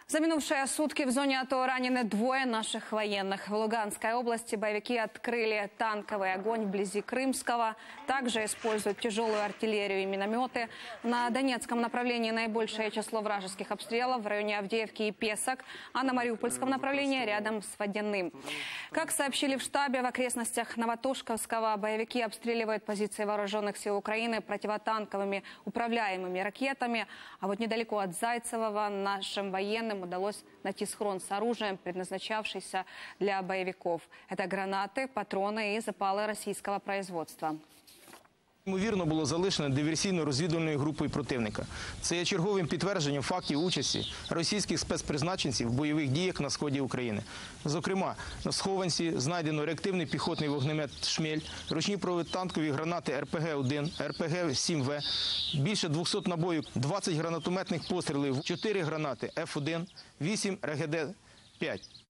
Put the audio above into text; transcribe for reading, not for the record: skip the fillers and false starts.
За минувшие сутки в зоне АТО ранены двое наших военных. В Луганской области боевики открыли танковый огонь вблизи Крымского. Также используют тяжелую артиллерию и минометы. На Донецком направлении наибольшее число вражеских обстрелов в районе Авдеевки и Песок, а на Мариупольском направлении рядом с Водяным. Как сообщили в штабе, в окрестностях Новотошковского боевики обстреливают позиции вооруженных сил Украины противотанковыми управляемыми ракетами. А вот недалеко от Зайцевого нашим военным удалось найти схрон с оружием, предназначавшийся для боевиков. Это гранаты, патроны и запалы российского производства. Ймовірно, було залишено диверсійно-розвідувальною групою противника. Це є черговим підтвердженням фактів участі російських спецпризначенців в бойових діях на сході України. Зокрема, на схованці знайдено реактивний піхотний вогнемет «Шмель», ручні протитанкові гранати РПГ-1, РПГ-7В, більше 200 набоїв, 20 гранатометних пострілів, 4 гранати F1, 8 РГД-5.